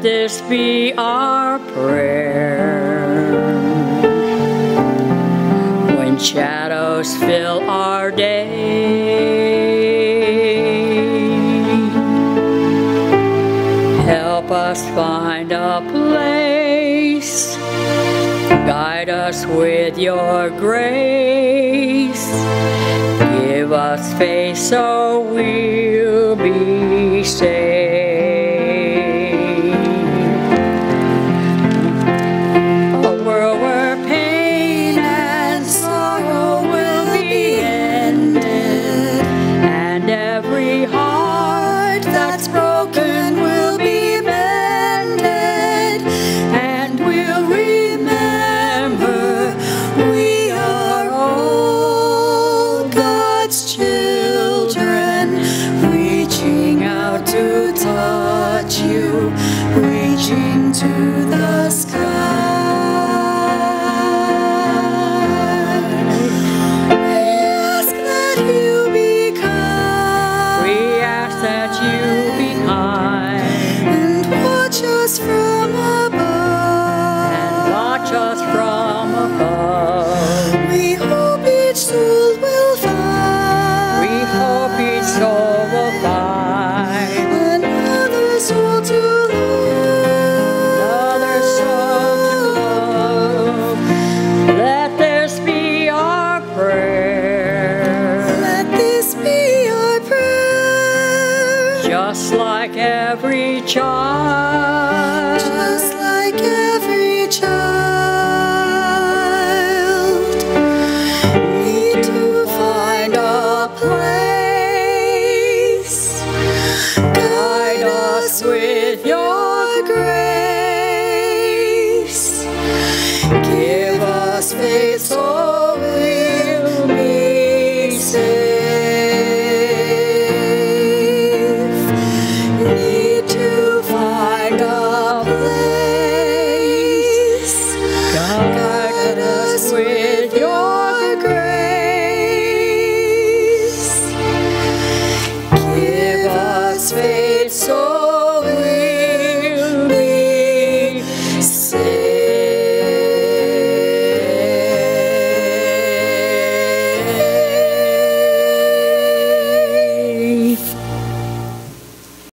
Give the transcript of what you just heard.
this be our prayer. When shadows fill our day, help us find a place, guide us with your grace, give us faith so we'll be saved. A world where pain and sorrow will be ended, and every heart that's broken will be mended, and we'll remember we are all God's children, reaching out to touch you, reaching to the sky. From above, and watch us from above. We hope each soul will find. We hope each soul will find another soul to love. Another soul to love. Let this be our prayer. Let this be our prayer. Just like every child. Just like every child.